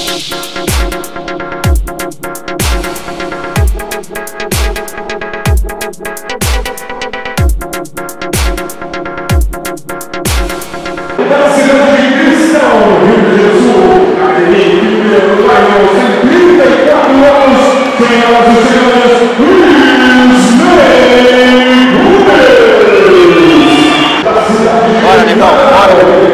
Bora, Negão, bora!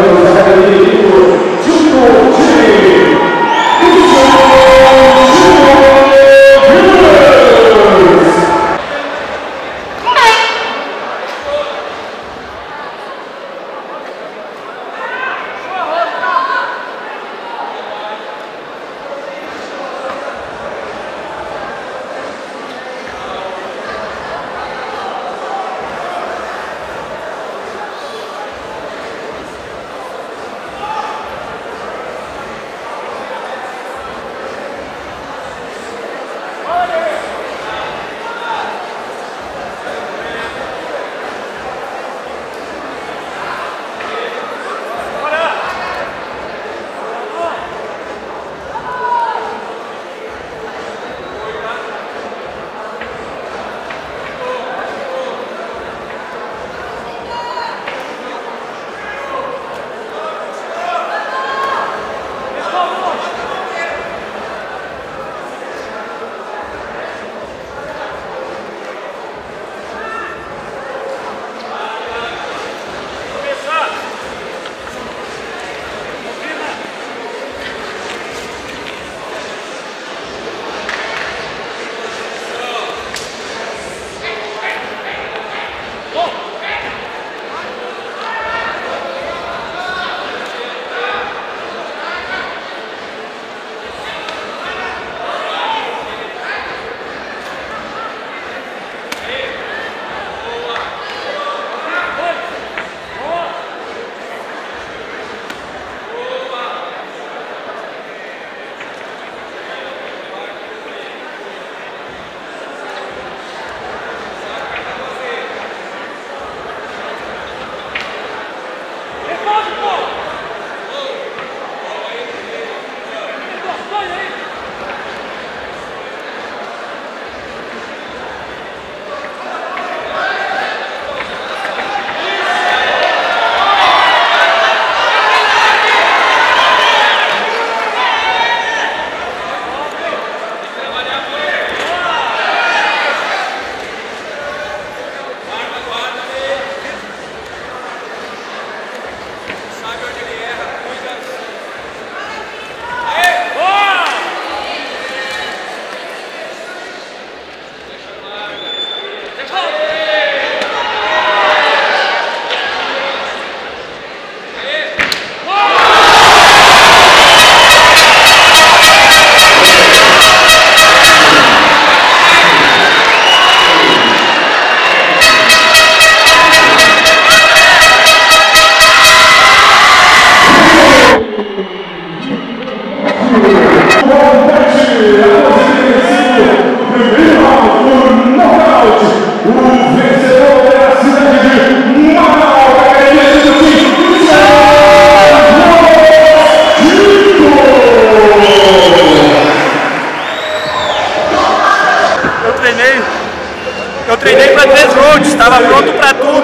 Eu treinei para 3 rounds, estava pronto para tudo,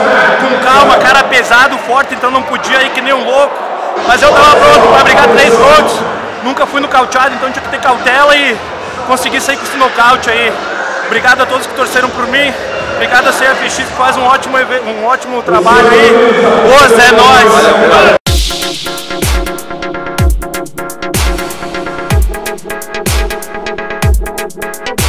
com calma, cara pesado, forte, então não podia ir que nem um louco, mas eu estava pronto para brigar 3 rounds, nunca fui nocauteado, então tinha que ter cautela e consegui sair com esse nocaute aí. Obrigado a todos que torceram por mim, obrigado a CFX que faz um ótimo trabalho aí. Boas, é nóis! Valeu.